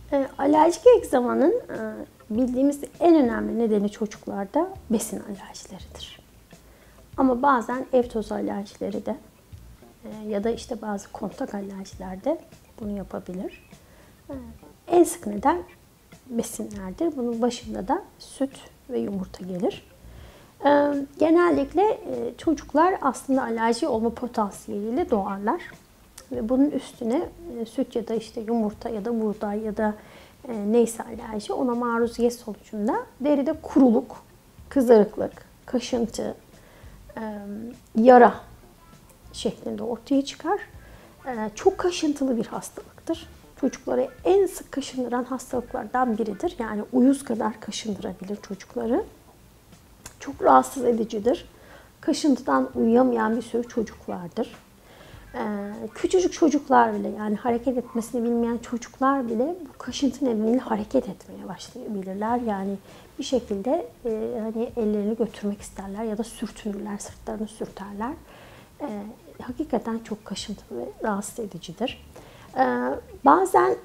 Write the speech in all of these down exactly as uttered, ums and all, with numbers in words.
E, alerjik egzamanın e, bildiğimiz en önemli nedeni çocuklarda besin alerjileridir. Ama bazen ev tozu alerjileri de e, ya da işte bazı kontak alerjiler de bunu yapabilir. E, en sık neden besinlerdir. Bunun başında da süt ve yumurta gelir. E, genellikle e, çocuklar aslında alerji olma potansiyeliyle doğarlar. Ve bunun üstüne e, süt ya da işte yumurta ya da buğday ya da e, neyse alerji ona maruziyet sonucunda deride kuruluk, kızarıklık, kaşıntı, e, yara şeklinde ortaya çıkar. E, çok kaşıntılı bir hastalıktır. Çocukları en sık kaşındıran hastalıklardan biridir. Yani uyuz kadar kaşındırabilir çocukları. Çok rahatsız edicidir. Kaşıntıdan uyuyamayan bir sürü çocuk vardır. Ee, küçücük çocuklar bile, yani hareket etmesini bilmeyen çocuklar bile bu kaşıntı nedeniyle hareket etmeye başlayabilirler. Yani bir şekilde e, hani ellerini götürmek isterler ya da sürtünürler, sırtlarını sürterler. E, hakikaten çok kaşıntılı ve rahatsız edicidir. E, bazen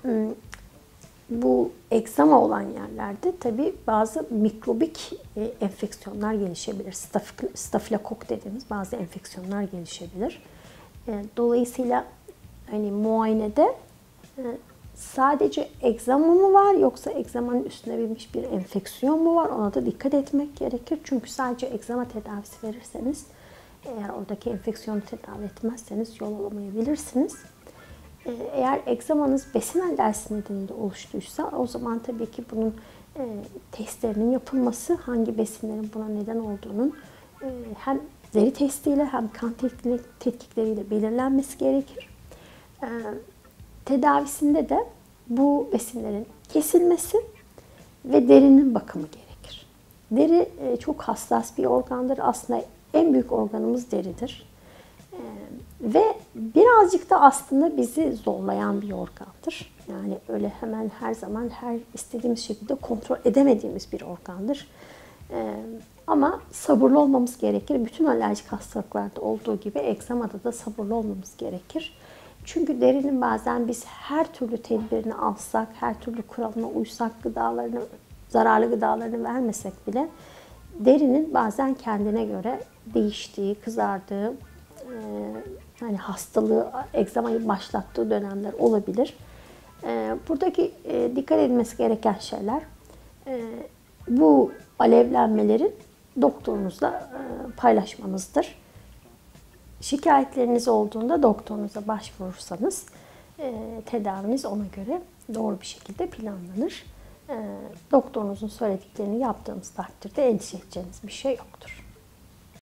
bu egzama olan yerlerde tabii bazı mikrobik e, enfeksiyonlar gelişebilir. Staf, stafilokok dediğimiz bazı enfeksiyonlar gelişebilir. Dolayısıyla hani muayenede sadece egzama mı var yoksa egzamanın üstüne binmiş bir enfeksiyon mu var, ona da dikkat etmek gerekir. Çünkü sadece egzama tedavisi verirseniz, eğer oradaki enfeksiyonu tedavi etmezseniz yol alamayabilirsiniz. Eğer egzamanız besin alerjisi nedeniyle oluştuysa o zaman tabii ki bunun testlerinin yapılması, hangi besinlerin buna neden olduğunun hem deri testiyle hem kan tetkikleriyle belirlenmesi gerekir. Ee, tedavisinde de bu besinlerin kesilmesi ve derinin bakımı gerekir. Deri e, çok hassas bir organdır. Aslında en büyük organımız deridir. Ee, ve birazcık da aslında bizi zorlayan bir organdır. Yani öyle hemen her zaman her istediğimiz şekilde kontrol edemediğimiz bir organdır. Ee, Ama sabırlı olmamız gerekir. Bütün alerjik hastalıklarda olduğu gibi egzamada da sabırlı olmamız gerekir. Çünkü derinin bazen biz her türlü tedbirini alsak, her türlü kuralına uysak, gıdalarını, zararlı gıdalarını vermesek bile derinin bazen kendine göre değiştiği, kızardığı, yani hastalığı, egzamayı başlattığı dönemler olabilir. Buradaki dikkat edilmesi gereken şeyler bu alevlenmelerin doktorunuzla paylaşmanızdır. Şikayetleriniz olduğunda doktorunuza başvurursanız tedaviniz ona göre doğru bir şekilde planlanır. Doktorunuzun söylediklerini yaptığınız takdirde endişe edeceğiniz bir şey yoktur.